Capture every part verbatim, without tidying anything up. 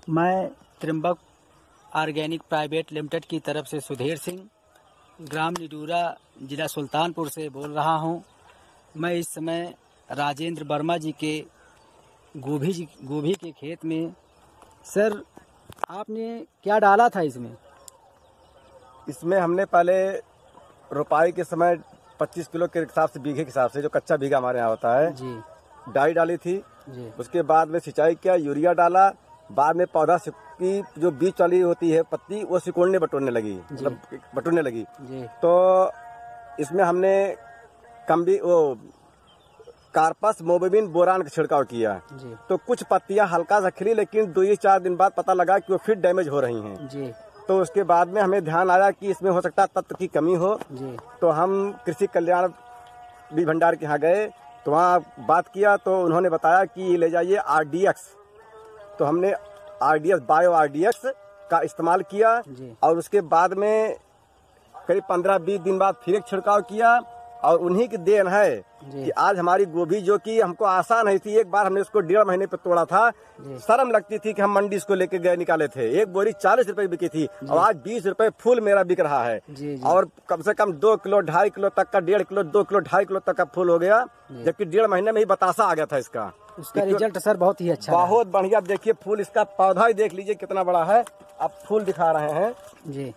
मैं Trimbak organic private limited की तरफ से सुधीर सिंह, ग्राम निडूरा, जिला सुल्तानपुर से बोल रहा हूं। मैं इस समय राजेंद्र वर्मा जी के गोभी जी गोभी के खेत में। सर, आपने क्या डाला था इसमें? इसमें हमने पहले रोपाई के समय पच्चीस किलो के हिसाब से, बीघे के हिसाब से, जो कच्चा बीघा हमारे यहाँ होता है जी, डाई डाली थी जी। उसके बाद में सिंचाई किया, यूरिया डाला। बाद में पौधा की जो बीज वाली होती है पत्ती, वो सिकुड़ने बटोरने लगी, मतलब बटोरने लगी जी। तो इसमें हमने कम्बी वो कार्पस मोबिन बोरान का छिड़काव किया जी। तो कुछ पत्तियां हल्का सा खिली, लेकिन दो या चार दिन बाद पता लगा कि वो फिर डैमेज हो रही हैं जी। तो उसके बाद में हमें ध्यान आया कि इसमें हो सकता है तत्व की कमी हो जी। तो हम कृषि कल्याण बीज भंडार के यहाँ गए तो वहाँ बात किया तो उन्होंने बताया कि ले जाइए आर डी एक्स। तो हमने R D X bio R D X का इस्तेमाल किया और उसके बाद में करीब पंद्रह बीस दिन बाद फिर एक छिड़काव किया और उन्हीं की देन है कि आज हमारी गोभी, जो कि हमको आसान नहीं थी, एक बार हमने उसको डेढ़ महीने पे तोड़ा था, शर्म लगती थी कि हम मंडी इसको लेके गए निकाले थे। एक बोरी चालीस रुपए बिकी थी और आज बीस रुपए फूल मेरा बिक रहा है जी, जी। और कम से कम दो किलो ढाई किलो तक का, डेढ़ किलो दो किलो ढाई किलो तक का फूल हो गया, जबकि डेढ़ महीने में ही बतासा आ गया था इसका। उसका रिजल्ट सर बहुत ही अच्छा, बहुत बढ़िया। देखिए फूल, इसका पौधा ही देख लीजिए कितना बड़ा है। आप फूल दिखा रहे हैं जी।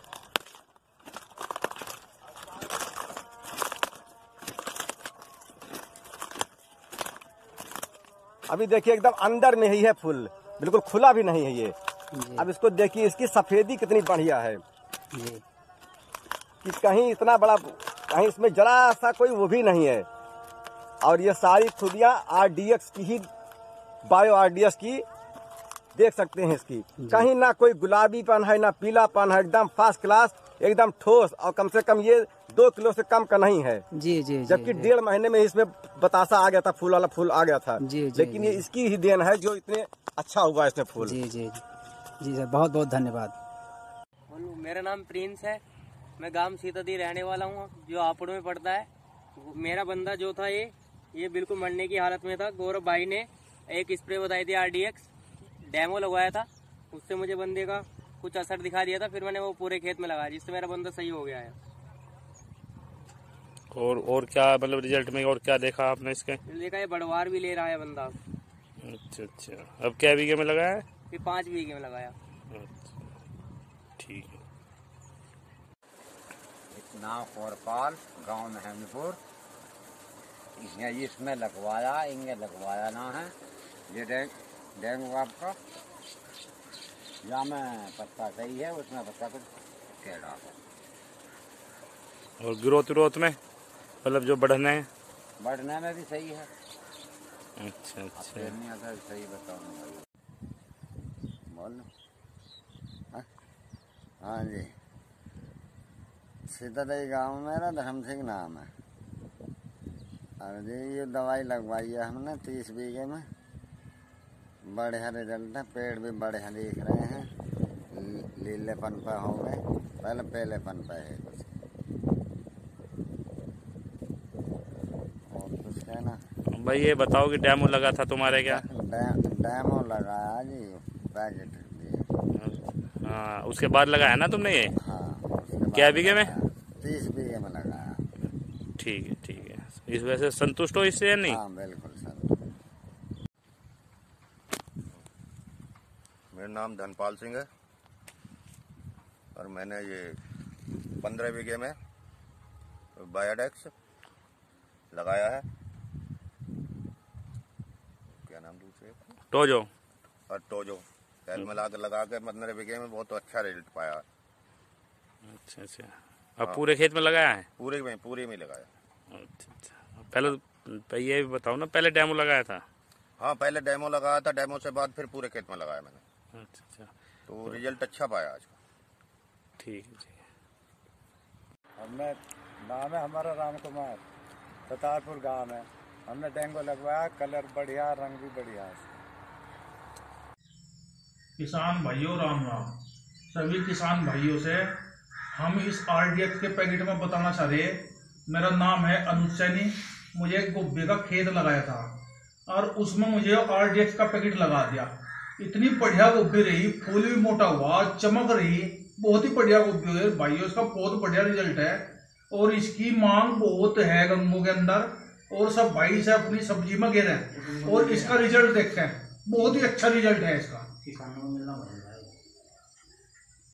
अभी देखिए एकदम अंदर में ही है फूल, बिल्कुल खुला भी नहीं है ये। अब इसको देखिए, इसकी सफेदी कितनी बढ़िया है जी। कि कहीं इतना बड़ा, कहीं इसमें जरा सा कोई वो भी नहीं है। और ये सारी खूबियां आर डी एक्स की ही, बायो आर डी एक्स की देख सकते हैं इसकी। कहीं ना कोई गुलाबीपन है ना पीलापन है, एकदम फर्स्ट क्लास, एकदम ठोस। और कम से कम ये दो किलो से कम का नहीं है जी, जी। जबकि डेढ़ महीने में इसमें बतासा आ गया था, फूल वाला फूल आ गया था जी, जी, लेकिन जी। ये इसकी ही देन है जो इतने अच्छा हुआ इसमें फूल। जी जी जी सर, बहुत बहुत धन्यवाद। मेरा नाम प्रिंस है, मैं गांव सीतादी रहने वाला हूँ, जो आपड़ों में पड़ता है। मेरा बंदा जो था ये ये बिल्कुल मरने की हालत में था। गौरव भाई ने एक स्प्रे बताई थी, आर डी एक्स डेमो लगवाया था, उससे मुझे बंदे का कुछ असर दिखा दिया था। फिर मैंने वो पूरे खेत में लगाया, जिससे मेरा बंदा सही हो गया है। और और क्या मतलब रिजल्ट में और क्या देखा आपने इसके? देखा ये बढ़वार भी ले रहा है बंदा। अच्छा अच्छा। अब क्या बीघे में लगाया है? फिर पाँच बीघे में लगाया। अच्छा, ठीक है। नाम कोरपाल, गाँव महमदपुर। इसमें लगवाया, इंगे लगवाया ना है। ये डेंग डेंगू आपका या में पत्ता सही है, उसमें पत्ता कुछ टेढ़ा है। और ग्रोथ ग्रोथ में मतलब जो बढ़ने बढ़ने में भी सही है। अच्छा अच्छा। नहीं आता सही बताओ बोल। हाँ जी, सीतादी गाँव मेरा धर्म सिंह नाम है। और जी ये दवाई लगवाई है हमने तीस बीघे में, बढ़िया रिजल्ट है। पेड़ भी बढ़िया दिख रहे हैं, लीलेपन पे हो गए, पहले पहलेपन पे है कुछ। और कुछ कहना भाई? ये बताओ कि डेमो लगा था तुम्हारे क्या? डै, डेमो लगाया जी, पैकेट दिए। हाँ, उसके बाद लगाया ना तुमने ये? हाँ। क्या बीघे में? तीस बीघे में लगाया। ठीक है ठीक है। इस वजह से संतुष्ट हो इससे या नहीं? हाँ बिल्कुल संतुष्ट। मेरा नाम धनपाल सिंह है और मैंने ये पंद्रह बीघे में बायोडेक्स लगाया है। क्या नाम दूसरे? टोजो और टोजो तेल मिला के लगा के पंद्रह बीघे में बहुत अच्छा रिजल्ट पाया। अच्छा अच्छा। अब पूरे खेत में लगाया है? पूरे में पूरे में लगाया। अच्छा अच्छा। पहले ये भी बताओ ना, पहले डेमो लगाया था? हाँ पहले डेमो लगाया था, डेमो से बाद फिर पूरे खेत में लगाया मैंने। अच्छा अच्छा। तो रिजल्ट अच्छा पाया आज का। ठीक है ठीक है। हमने नाम है हमारा राम कुमार, सतारपुर गांव है। हमने डेंगू लगवाया, कलर बढ़िया, रंग भी बढ़िया है। किसान भाइयों राम राम। सभी किसान भाइयों से हम इस आरडीएक्स के पैकेट में बताना चाह रहे। मेरा नाम है अनुज सैनी, मुझे गोभी का खेत लगाया था और उसमें मुझे आरडीएक्स का पैकेट लगा दिया। इतनी बढ़िया गोभी रही, फूल भी मोटा हुआ, चमक रही, बहुत ही बढ़िया गोभी है भाइयों। इसका बहुत बढ़िया रिजल्ट है और इसकी मांग बहुत है गंगों के अंदर, और सब भाई से अपनी सब्जी में गिर है और इसका रिजल्ट देखें, बहुत ही अच्छा रिजल्ट है इसका।